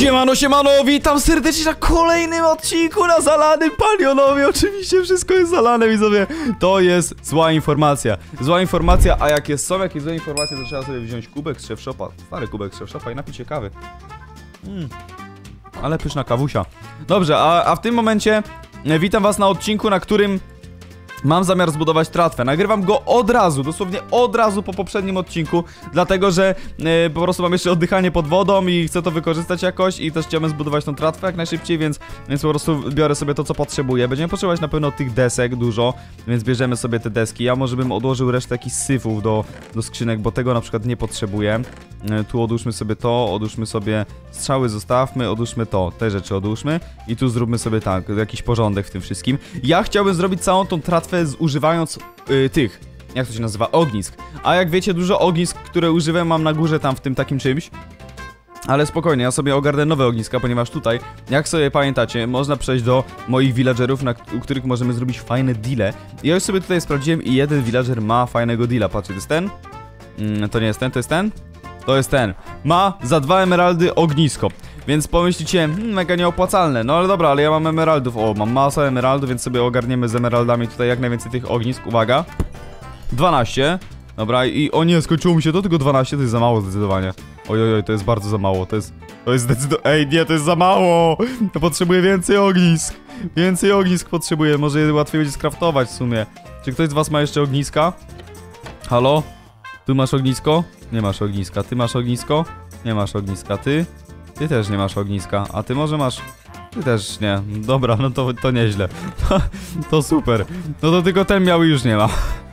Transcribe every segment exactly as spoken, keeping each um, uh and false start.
Siemano, siemano, witam serdecznie na kolejnym odcinku na zalanym palionowie. Oczywiście wszystko jest zalane, widzowie. To jest zła informacja. Zła informacja, a jak jest, są jakieś złe informacje, to trzeba sobie wziąć kubek z Chefshopa. Stary kubek z Chefshopa i napić się kawy. Mm. Ale pyszna kawusia. Dobrze, a, a w tym momencie e, witam was na odcinku, na którym mam zamiar zbudować tratwę. Nagrywam go od razu, dosłownie od razu po poprzednim odcinku, dlatego że e, po prostu mam jeszcze oddychanie pod wodą i chcę to wykorzystać jakoś i też chciałem zbudować tą tratwę jak najszybciej, więc, więc po prostu biorę sobie to, co potrzebuję. Będziemy potrzebować na pewno tych desek dużo, więc bierzemy sobie te deski. Ja może bym odłożył resztę jakichś syfów do, do skrzynek, bo tego na przykład nie potrzebuję. E, tu odłóżmy sobie to, odłóżmy sobie strzały, zostawmy, odłóżmy to, te rzeczy odłóżmy i tu zróbmy sobie tak, jakiś porządek w tym wszystkim. Ja chciałbym zrobić całą tą tratwę używając y, tych, jak to się nazywa, ognisk. A jak wiecie, dużo ognisk, które używam, mam na górze tam w tym takim czymś. Ale spokojnie, ja sobie ogarnę nowe ogniska, ponieważ tutaj, jak sobie pamiętacie, można przejść do moich villagerów, na, u których możemy zrobić fajne deale. I ja już sobie tutaj sprawdziłem i jeden villager ma fajnego deala. Patrzcie, to jest ten? Mm, to nie jest ten, to jest ten? To jest ten. Ma za dwa emeraldy ognisko. Więc pomyślicie, hmm, mega nieopłacalne. No ale dobra, ale ja mam emeraldów. O, mam masę emeraldów, więc sobie ogarniemy z emeraldami tutaj jak najwięcej tych ognisk. Uwaga. dwanaście. Dobra, i o nie, skończyło mi się to, tylko dwanaście, to jest za mało zdecydowanie. Oj, oj, to jest bardzo za mało, to jest... To jest zdecydowanie... Ej, nie, to jest za mało! To potrzebuję więcej ognisk. Więcej ognisk potrzebuję, może je łatwiej będzie skraftować w sumie. Czy ktoś z was ma jeszcze ogniska? Halo? Tu masz ognisko? Nie masz ogniska. Ty masz ognisko? Nie masz ogniska. Ty? Ty też nie masz ogniska, a ty może masz... Ty też nie. Dobra, no to, to nieźle. To, to super. No to tylko ten miał i już nie ma.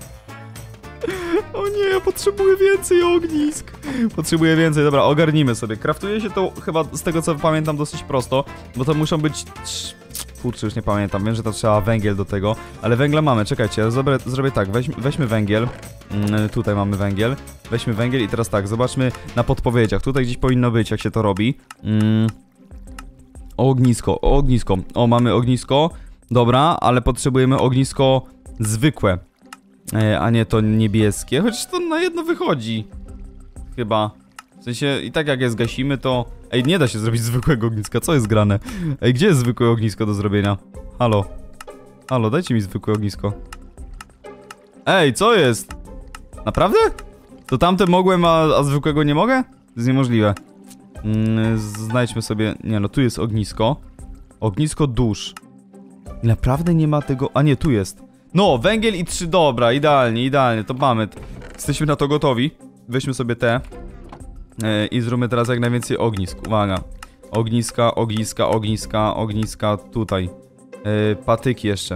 O nie, ja potrzebuję więcej ognisk. Potrzebuję więcej, dobra, ogarnijmy sobie. Kraftuje się to chyba z tego co pamiętam dosyć prosto, bo to muszą być... Kurczę, już nie pamiętam, wiem, że to trzeba węgiel do tego, ale węgla mamy, czekajcie, zrobię, zrobię tak, weź, weźmy węgiel, mm, tutaj mamy węgiel, weźmy węgiel i teraz tak, zobaczmy na podpowiedziach, tutaj gdzieś powinno być, jak się to robi. Mm. Ognisko, ognisko, o, mamy ognisko, dobra, ale potrzebujemy ognisko zwykłe, e, a nie to niebieskie, chociaż to na jedno wychodzi, chyba. W sensie, i tak jak je zgasimy, to... Ej, nie da się zrobić zwykłego ogniska, co jest grane? Ej, gdzie jest zwykłe ognisko do zrobienia? Halo? Halo, dajcie mi zwykłe ognisko. Ej, co jest? Naprawdę? To tamte mogłem, a, a zwykłego nie mogę? To jest niemożliwe. Mm, znajdźmy sobie... Nie no, tu jest ognisko. Ognisko dusz. Naprawdę nie ma tego... A nie, tu jest. No, węgiel i trzy... Dobra, idealnie, idealnie, to mamy. Jesteśmy na to gotowi. Weźmy sobie te... I zróbmy teraz jak najwięcej ognisk. Uwaga. Ogniska, ogniska, ogniska, ogniska tutaj. Yy, patyki jeszcze.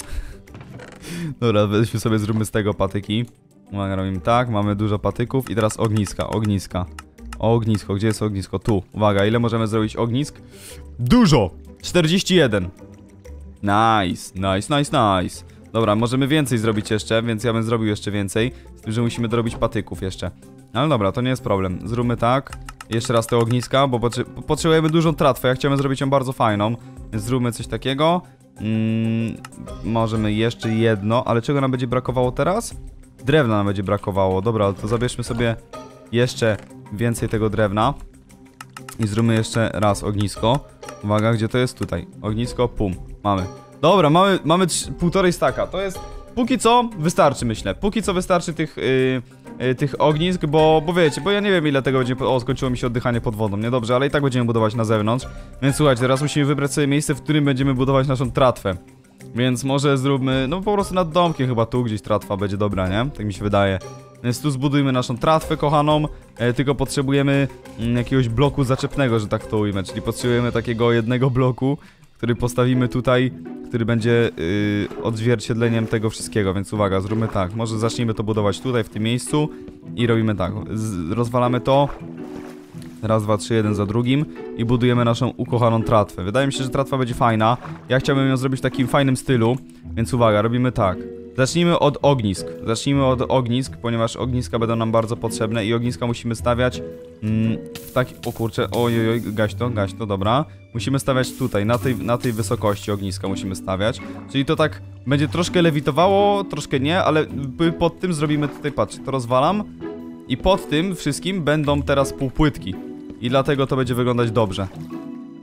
Dobra, weźmy sobie, zróbmy z tego patyki. Uwaga, robimy tak, mamy dużo patyków. I teraz ogniska, ogniska. Ognisko, gdzie jest ognisko? Tu. Uwaga, ile możemy zrobić ognisk? Dużo! czterdzieści jeden. Nice, nice, nice, nice. Dobra, możemy więcej zrobić jeszcze, więc ja bym zrobił jeszcze więcej. Z tym, że musimy dorobić patyków jeszcze. Ale dobra, to nie jest problem. Zróbmy tak. Jeszcze raz te ogniska, bo potrze potrzebujemy dużą tratwę. Ja chciałem zrobić ją bardzo fajną. Więc zróbmy coś takiego. Mm, możemy jeszcze jedno. Ale czego nam będzie brakowało teraz? Drewna nam będzie brakowało. Dobra, to zabierzmy sobie jeszcze więcej tego drewna. I zróbmy jeszcze raz ognisko. Uwaga, gdzie to jest? Tutaj. Ognisko, pum. Mamy. Dobra, mamy, mamy półtorej staka. To jest... Póki co wystarczy, myślę. Póki co wystarczy tych... Yy... tych ognisk, bo, bo wiecie, bo ja nie wiem ile tego będzie... O, skończyło mi się oddychanie pod wodą, niedobrze, ale i tak będziemy budować na zewnątrz. Więc słuchajcie, teraz musimy wybrać sobie miejsce, w którym będziemy budować naszą tratwę. Więc może zróbmy, no po prostu nad domkiem chyba tu gdzieś tratwa będzie dobra, nie? Tak mi się wydaje. Więc tu zbudujmy naszą tratwę kochaną, e, tylko potrzebujemy mm, jakiegoś bloku zaczepnego, że tak to ujmę, czyli potrzebujemy takiego jednego bloku, który postawimy tutaj, który będzie yy, odzwierciedleniem tego wszystkiego, więc uwaga, zróbmy tak, może zacznijmy to budować tutaj, w tym miejscu i robimy tak, Z rozwalamy to, raz, dwa, trzy, jeden za drugim i budujemy naszą ukochaną tratwę. Wydaje mi się, że tratwa będzie fajna, ja chciałbym ją zrobić w takim fajnym stylu, więc uwaga, robimy tak. Zacznijmy od ognisk. Zacznijmy od ognisk, ponieważ ogniska będą nam bardzo potrzebne i ogniska musimy stawiać mm, w taki... O kurczę, ojoj, gaś to, gaś to, dobra. Musimy stawiać tutaj, na tej, na tej wysokości ogniska musimy stawiać. Czyli to tak będzie troszkę lewitowało, troszkę nie, ale pod tym zrobimy tutaj, patrz, to rozwalam. I pod tym wszystkim będą teraz półpłytki. I dlatego to będzie wyglądać dobrze.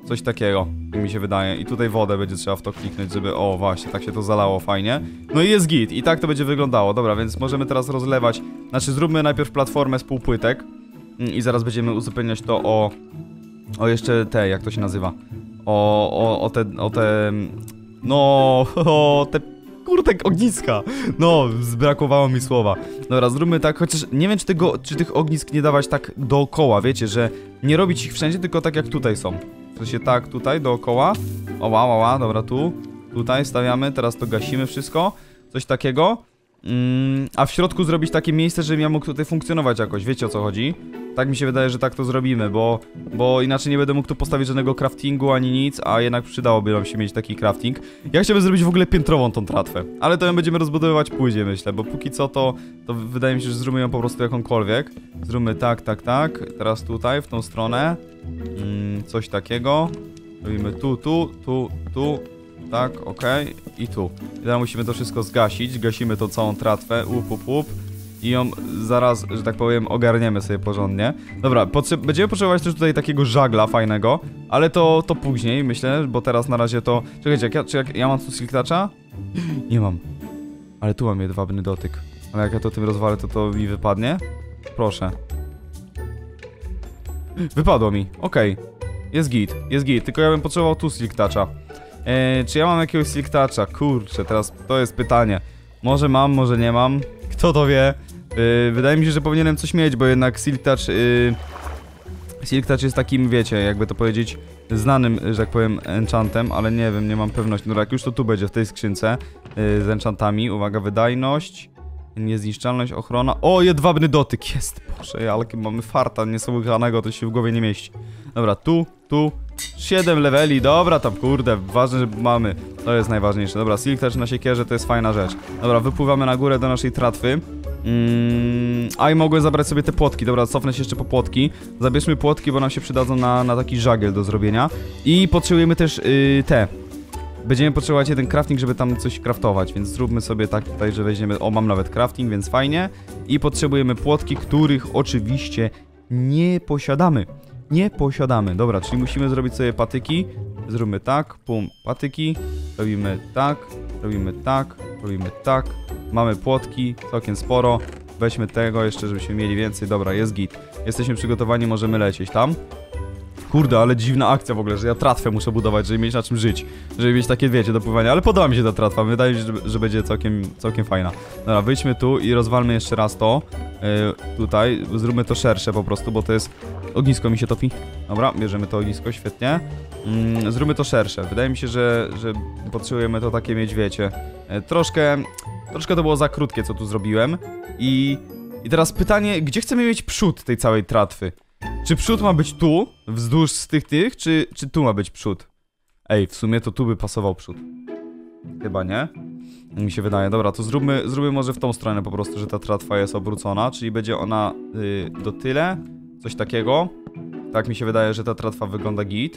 Coś takiego, jak mi się wydaje. I tutaj wodę będzie trzeba w to kliknąć, żeby... O, właśnie, tak się to zalało fajnie. No i jest git. I tak to będzie wyglądało. Dobra, więc możemy teraz rozlewać... Znaczy, zróbmy najpierw platformę z półpłytek. I zaraz będziemy uzupełniać to o... O jeszcze te, jak to się nazywa? O, o, o te... O te... No... O te... Kurde, ogniska! No, zbrakowało mi słowa. Dobra, zróbmy tak, chociaż nie wiem, czy, tego, czy tych ognisk nie dawać tak dookoła, wiecie, że nie robić ich wszędzie, tylko tak jak tutaj są. W sensie tak, tutaj, dookoła. Oła, oła, dobra, tu. Tutaj stawiamy, teraz to gasimy wszystko. Coś takiego. Mm, a w środku zrobić takie miejsce, żebym ja mógł tutaj funkcjonować jakoś, wiecie o co chodzi? Tak mi się wydaje, że tak to zrobimy, bo, bo inaczej nie będę mógł tu postawić żadnego craftingu ani nic, a jednak przydałoby nam się mieć taki crafting. Ja chciałbym zrobić w ogóle piętrową tą tratwę, ale to ją będziemy rozbudowywać później, myślę, bo póki co to, to wydaje mi się, że zróbmy ją po prostu jakąkolwiek. Zróbmy tak, tak, tak, teraz tutaj, w tą stronę, mm, coś takiego. Robimy tu, tu, tu, tu. Tak, okej, okay. I tu. I teraz musimy to wszystko zgasić, gasimy tą całą tratwę, łup, łup, łup. I ją zaraz, że tak powiem, ogarniemy sobie porządnie. Dobra, potrze będziemy potrzebować też tutaj takiego żagla fajnego, ale to, to później, myślę, bo teraz na razie to... Czekajcie, jak ja, czy jak ja mam tu silk toucha? Nie mam. Ale tu mam jedwabny dotyk. Ale jak ja to tym rozwalę, to to mi wypadnie? Proszę. Wypadło mi, okej. Okay. Jest git, jest git, tylko ja bym potrzebował tu silk toucha. Eee, czy ja mam jakiegoś silk toucha? Kurczę, teraz to jest pytanie. Może mam, może nie mam. Kto to wie? Yy, wydaje mi się, że powinienem coś mieć, bo jednak silk touch... Yy, silk touch jest takim, wiecie, jakby to powiedzieć, znanym, że tak powiem, enchantem, ale nie wiem, nie mam pewności. No jak już to tu będzie, w tej skrzynce yy, z enchantami. Uwaga, wydajność, niezniszczalność, ochrona... O, jedwabny dotyk, jest! Boże, ale mamy farta niesłychanego, to się w głowie nie mieści. Dobra, tu, tu... siedem leveli, dobra tam, kurde, ważne, że mamy. To jest najważniejsze. Dobra, silk touch na siekierze to jest fajna rzecz. Dobra, wypływamy na górę do naszej tratwy. Mm, a i mogłem zabrać sobie te płotki. Dobra, cofnę się jeszcze po płotki. Zabierzmy płotki, bo nam się przydadzą na, na taki żagiel do zrobienia. I potrzebujemy też yy, te. Będziemy potrzebować jeden crafting, żeby tam coś craftować, więc zróbmy sobie tak tutaj, że weźmiemy... O, mam nawet crafting, więc fajnie. I potrzebujemy płotki, których oczywiście nie posiadamy. Nie posiadamy. Dobra, czyli musimy zrobić sobie patyki. Zróbmy tak, pum, patyki. Robimy tak, robimy tak, robimy tak. Mamy płotki, całkiem sporo. Weźmy tego jeszcze, żebyśmy mieli więcej. Dobra, jest git. Jesteśmy przygotowani, możemy lecieć tam. Kurde, ale dziwna akcja w ogóle, że ja tratwę muszę budować, żeby mieć na czym żyć. Żeby mieć takie, wiecie, do pływania. Ale podoba mi się ta tratwa, wydaje mi się, że, że będzie całkiem, całkiem fajna. Dobra, wyjdźmy tu i rozwalmy jeszcze raz to. Yy, tutaj, zróbmy to szersze po prostu, bo to jest... Ognisko mi się topi. Dobra, bierzemy to ognisko, świetnie. Mm, zróbmy to szersze. Wydaje mi się, że, że potrzebujemy to takie mieć, wiecie. Yy, troszkę... Troszkę to było za krótkie, co tu zrobiłem. I... I teraz pytanie, gdzie chcemy mieć przód tej całej tratwy? Czy przód ma być tu, wzdłuż z tych tych, czy, czy tu ma być przód? Ej, w sumie to tu by pasował przód. Chyba nie? Mi się wydaje. Dobra, to zróbmy, zróbmy może w tą stronę po prostu, że ta tratwa jest obrócona, czyli będzie ona yy, do tyle, coś takiego. Tak mi się wydaje, że ta tratwa wygląda git.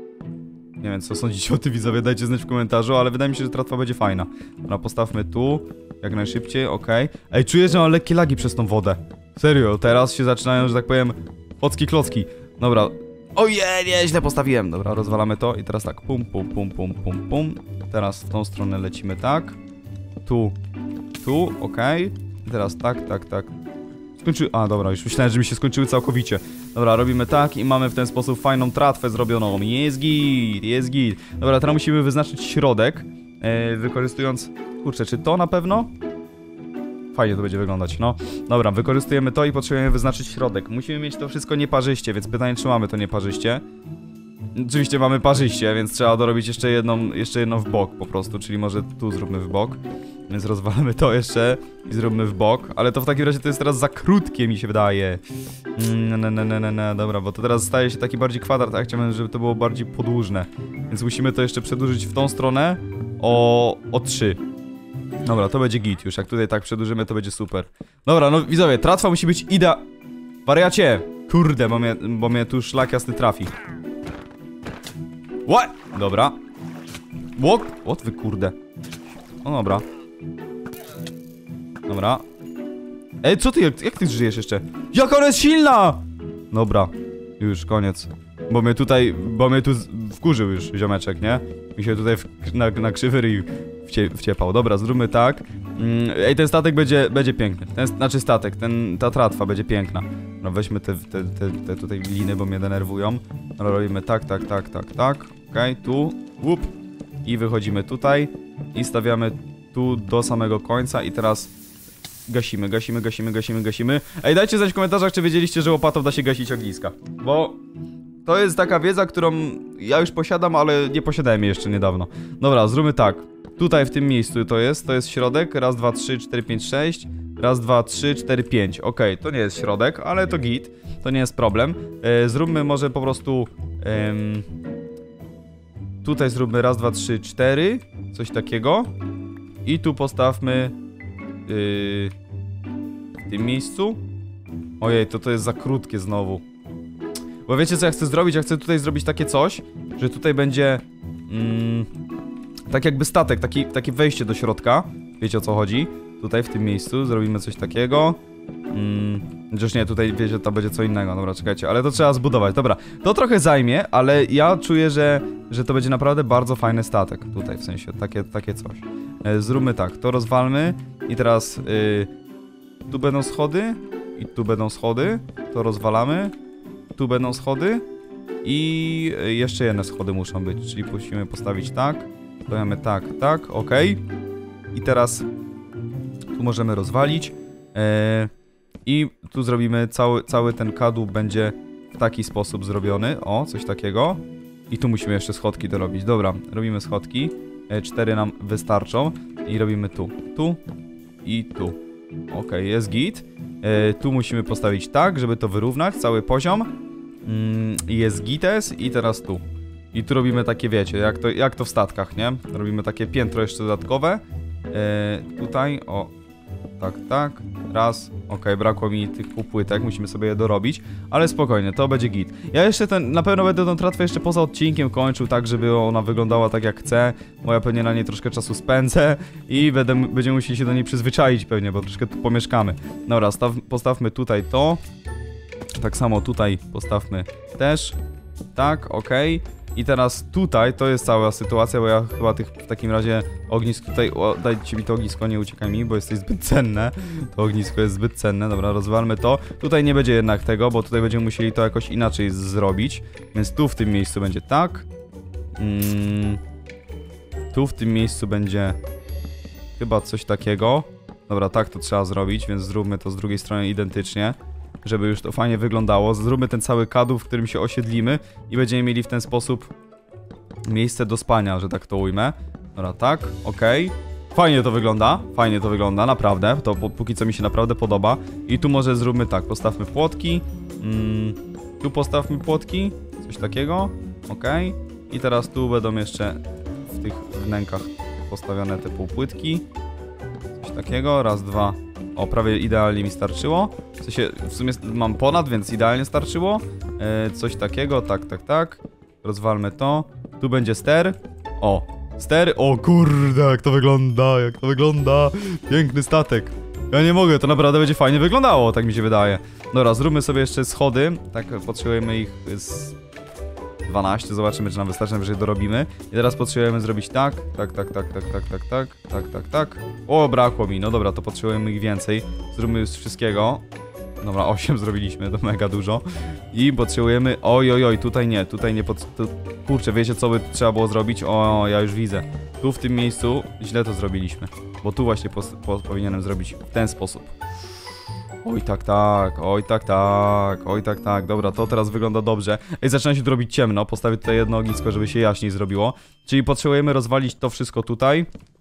Nie wiem, co sądzicie o tym, widzowie, dajcie znać w komentarzu, ale wydaje mi się, że tratwa będzie fajna. Dobra, postawmy tu, jak najszybciej, okej. Okay. Ej, czuję, że mam lekkie lagi przez tą wodę. Serio, teraz się zaczynają, że tak powiem, Pocki klocki. Dobra. Ojej, nie, źle postawiłem. Dobra, rozwalamy to i teraz tak. Pum, pum, pum, pum, pum, pum. Teraz w tą stronę lecimy tak. Tu. Tu, okej. Okay. Teraz tak, tak, tak. Skończyły... A, dobra, już myślałem, że mi się skończyły całkowicie. Dobra, robimy tak i mamy w ten sposób fajną tratwę zrobioną. Jest git, jest git. Dobra, teraz musimy wyznaczyć środek. Yy, wykorzystując... Kurczę, czy to na pewno? Fajnie to będzie wyglądać, no. Dobra, wykorzystujemy to i potrzebujemy wyznaczyć środek. Musimy mieć to wszystko nieparzyście, więc pytanie, czy mamy to nieparzyście. Oczywiście mamy parzyście, więc trzeba dorobić jeszcze jedną, jeszcze jedną w bok po prostu, czyli może tu zróbmy w bok. Więc rozwalamy to jeszcze i zróbmy w bok, ale to w takim razie to jest teraz za krótkie, mi się wydaje. Mm, ne, ne, ne, ne, ne. Dobra, bo to teraz staje się taki bardziej kwadrat, a ja chciałbym, żeby to było bardziej podłużne. Więc musimy to jeszcze przedłużyć w tą stronę o, o trzy. Dobra, to będzie git już, jak tutaj tak przedłużymy, to będzie super. Dobra, no widzowie, tratwa musi być ida... Wariacie! Kurde, bo mnie, bo mnie tu szlak jasny trafi. What? Dobra. What? What wy kurde? No dobra. Dobra. Ej, co ty, jak, jak ty żyjesz jeszcze? Jak ona jest silna! Dobra, już, koniec. Bo mnie tutaj, bo mnie tu wkurzył już ziomeczek, nie? Mi się tutaj w, na, na krzywy ryj wcie, wciepał. Dobra, zróbmy tak. Mm, ej, ten statek będzie, będzie piękny. Ten, znaczy statek, ten, ta tratwa będzie piękna. No weźmy te, te, te, te tutaj liny, bo mnie denerwują. No, robimy tak, tak, tak, tak, tak. Okej, okay, tu, łup. I wychodzimy tutaj. I stawiamy tu do samego końca i teraz gasimy, gasimy, gasimy, gasimy, gasimy. Ej, dajcie znać w komentarzach, czy wiedzieliście, że łopatą da się gasić ogniska. Bo to jest taka wiedza, którą ja już posiadam, ale nie posiadałem jej jeszcze niedawno. Dobra, zróbmy tak. Tutaj w tym miejscu to jest, to jest środek. Raz, dwa, trzy, cztery, pięć, sześć. Raz, dwa, trzy, cztery, pięć. Okej, okay, to nie jest środek, ale to git. To nie jest problem. E, zróbmy może po prostu... Em, tutaj zróbmy raz, dwa, trzy, cztery. Coś takiego. I tu postawmy... Yy, w tym miejscu. Ojej, to to jest za krótkie znowu. Bo wiecie co ja chcę zrobić? Ja chcę tutaj zrobić takie coś, że tutaj będzie mm, tak jakby statek, taki, takie wejście do środka. Wiecie o co chodzi? Tutaj w tym miejscu zrobimy coś takiego. Mm, chociaż nie, tutaj wiecie, to będzie co innego. Dobra, czekajcie, ale to trzeba zbudować. Dobra, to trochę zajmie, ale ja czuję, że, że to będzie naprawdę bardzo fajny statek. Tutaj w sensie, takie, takie coś. e, Zróbmy tak, to rozwalmy. I teraz y, tu będą schody. I tu będą schody. To rozwalamy. Tu będą schody. I jeszcze jedne schody muszą być. Czyli musimy postawić tak. Stawiamy tak, tak, ok. I teraz tu możemy rozwalić. e, I tu zrobimy cały, cały ten kadłub będzie w taki sposób zrobiony. O, coś takiego. I tu musimy jeszcze schodki dorobić. Dobra, robimy schodki. e, Cztery nam wystarczą. I robimy tu, tu i tu. Ok, jest git. e, Tu musimy postawić tak, żeby to wyrównać, cały poziom. mm, Jest gites i teraz tu. I tu robimy takie, wiecie, jak to, jak to w statkach, nie? Robimy takie piętro jeszcze dodatkowe. e, Tutaj, o. Tak, tak. Raz. Ok, brakło mi tych półpłytek, musimy sobie je dorobić. Ale spokojnie, to będzie git. Ja jeszcze ten, na pewno będę tą tratwę jeszcze poza odcinkiem kończył, tak żeby ona wyglądała tak jak chcę. Bo ja pewnie na niej troszkę czasu spędzę. I będę, będziemy musieli się do niej przyzwyczaić pewnie, bo troszkę tu pomieszkamy. Dobra, staw, postawmy tutaj to. Tak samo tutaj postawmy też. Tak, ok. I teraz tutaj to jest cała sytuacja, bo ja chyba tych w takim razie ognisk tutaj... O, dajcie mi to ognisko, nie uciekaj mi, bo jesteś zbyt cenne. To ognisko jest zbyt cenne, dobra, rozwalmy to. Tutaj nie będzie jednak tego, bo tutaj będziemy musieli to jakoś inaczej zrobić. Więc tu w tym miejscu będzie tak. Mm, tu w tym miejscu będzie chyba coś takiego. Dobra, tak to trzeba zrobić, więc zróbmy to z drugiej strony identycznie. Żeby już to fajnie wyglądało. Zróbmy ten cały kadłub, w którym się osiedlimy i będziemy mieli w ten sposób miejsce do spania, że tak to ujmę. Dobra, tak, okej. Okay. Fajnie to wygląda, fajnie to wygląda, naprawdę. To póki co mi się naprawdę podoba. I tu może zróbmy tak, postawmy płotki. Mm, tu postawmy płotki, coś takiego, okej. Okay. I teraz tu będą jeszcze w tych wnękach postawione te półpłytki. Coś takiego, raz, dwa. O, prawie idealnie mi starczyło. W sensie, w sumie mam ponad, więc idealnie starczyło. E, coś takiego, tak, tak, tak. Rozwalmy to. Tu będzie ster. O, ster. O kurde, jak to wygląda, jak to wygląda. Piękny statek. Ja nie mogę, to naprawdę będzie fajnie wyglądało, tak mi się wydaje. Dobra, zróbmy sobie jeszcze schody. Tak, potrzebujemy ich z dwanaście, zobaczymy, czy nam wystarczy, najwyżej dorobimy. I teraz potrzebujemy zrobić tak, tak, tak, tak, tak, tak, tak, tak, tak, tak, tak. O, brakło mi, no dobra, to potrzebujemy ich więcej. Zróbmy już wszystkiego. Dobra, osiem zrobiliśmy, to mega dużo. I potrzebujemy, oj, oj, oj, tutaj nie, tutaj nie, pod... tu... kurczę, wiecie co by trzeba było zrobić? O, ja już widzę. Tu w tym miejscu źle to zrobiliśmy. Bo tu właśnie po... Po... powinienem zrobić w ten sposób. Oj tak, tak, oj tak, tak, oj tak, tak, dobra, to teraz wygląda dobrze. Ej, zaczyna się tu robić ciemno, postawię tutaj jedno ognisko, żeby się jaśniej zrobiło. Czyli potrzebujemy rozwalić to wszystko tutaj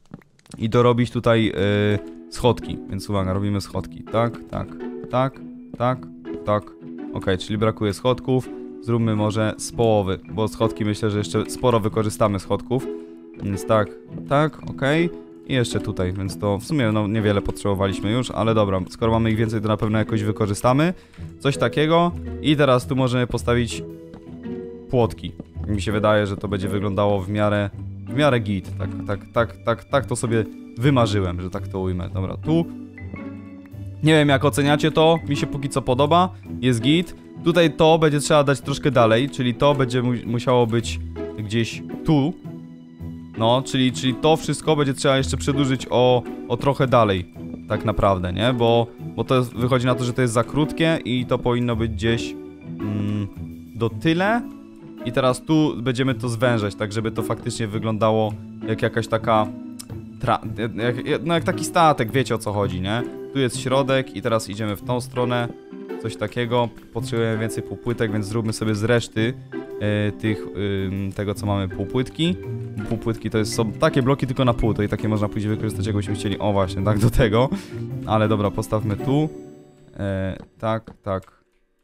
i dorobić tutaj yy, schodki, więc uwaga, robimy schodki, tak, tak, tak, tak, tak. Ok, czyli brakuje schodków, zróbmy może z połowy, bo schodki myślę, że jeszcze sporo wykorzystamy schodków. Więc tak, tak, ok. I jeszcze tutaj, więc to w sumie no niewiele potrzebowaliśmy już, ale dobra, skoro mamy ich więcej, to na pewno jakoś wykorzystamy. Coś takiego. I teraz tu możemy postawić płotki. Mi się wydaje, że to będzie wyglądało w miarę, w miarę git. Tak, tak, tak, tak, tak to sobie wymarzyłem, że tak to ujmę. Dobra, tu. Nie wiem jak oceniacie to, mi się póki co podoba, jest git. Tutaj to będzie trzeba dać troszkę dalej, czyli to będzie mu musiało być gdzieś tu. No, czyli, czyli to wszystko będzie trzeba jeszcze przedłużyć o, o trochę dalej. Tak naprawdę, nie? Bo, bo to jest, wychodzi na to, że to jest za krótkie i to powinno być gdzieś mm, do tyle. I teraz tu będziemy to zwężać, tak żeby to faktycznie wyglądało jak jakaś taka... Tra jak, no jak taki statek, wiecie o co chodzi, nie? Tu jest środek i teraz idziemy w tą stronę. Coś takiego. Potrzebujemy więcej półpłytek, więc zróbmy sobie z reszty e, tych, e, tego co mamy półpłytki. Półpłytki to jest, są takie bloki tylko na pół, to i takie można później wykorzystać, jakbyśmy chcieli. O właśnie, tak do tego. Ale dobra, postawmy tu. E, tak, tak.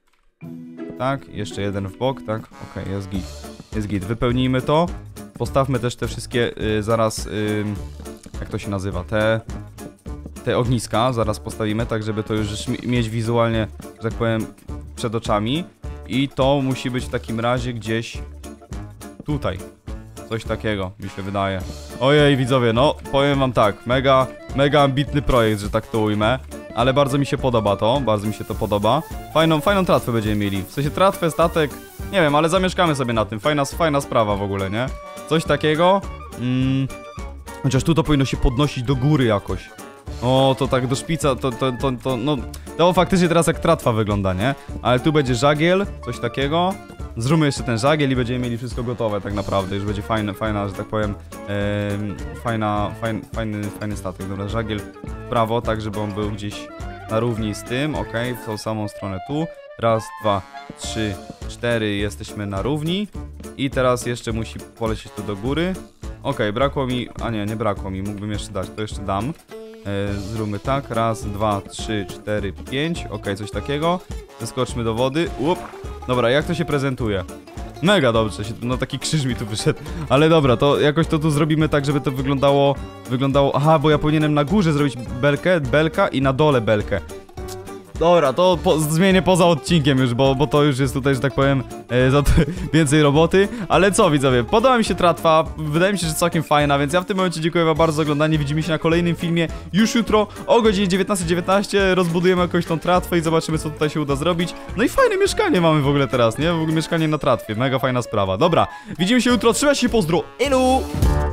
Tak, jeszcze jeden w bok, tak? Okej, okay, jest git. Jest git. Wypełnijmy to. Postawmy też te wszystkie y, zaraz, y, jak to się nazywa, te, te ogniska zaraz postawimy, tak żeby to już mieć wizualnie, że tak powiem, przed oczami. I to musi być w takim razie gdzieś tutaj. Coś takiego, mi się wydaje. Ojej, widzowie, no, powiem wam tak, mega, mega ambitny projekt, że tak to ujmę. Ale bardzo mi się podoba to, bardzo mi się to podoba. Fajną, fajną tratwę będziemy mieli. W sensie tratwę, statek, nie wiem, ale zamieszkamy sobie na tym. Fajna, fajna sprawa w ogóle, nie? Coś takiego. Mm, chociaż tu to powinno się podnosić do góry jakoś. O, to tak do szpica, to, to, to, to, no... To faktycznie teraz jak tratwa wygląda, nie? Ale tu będzie żagiel, coś takiego. Zróbmy jeszcze ten żagiel i będziemy mieli wszystko gotowe tak naprawdę. Już będzie fajne, fajna, że tak powiem, e, fajna, fajn, fajny, fajny statek. Dobra, żagiel w prawo, tak żeby on był gdzieś na równi z tym, ok, w tą samą stronę tu. Raz, dwa, trzy, cztery, jesteśmy na równi. I teraz jeszcze musi polecieć to do góry. Ok, brakło mi, a nie, nie brakło mi, mógłbym jeszcze dać, to jeszcze dam. E, zróbmy tak, raz, dwa, trzy, cztery, pięć, ok, coś takiego. Zeskoczmy do wody, up. Dobra, jak to się prezentuje? Mega dobrze, no taki krzyż mi tu wyszedł. Ale dobra, to jakoś to tu zrobimy tak, żeby to wyglądało, wyglądało, aha, bo ja powinienem na górze zrobić belkę, belka i na dole belkę. Dobra, to po, zmienię poza odcinkiem już, bo, bo to już jest tutaj, że tak powiem, e, za to więcej roboty. Ale co, widzowie, podoba mi się tratwa, wydaje mi się, że całkiem fajna, więc ja w tym momencie dziękuję wam bardzo za oglądanie. Widzimy się na kolejnym filmie już jutro o godzinie dziewiętnastej dziewiętnaście. Rozbudujemy jakąś tą tratwę i zobaczymy, co tutaj się uda zrobić. No i fajne mieszkanie mamy w ogóle teraz, nie? W ogóle mieszkanie na tratwie, mega fajna sprawa. Dobra, widzimy się jutro, trzymajcie się, pozdro, elu!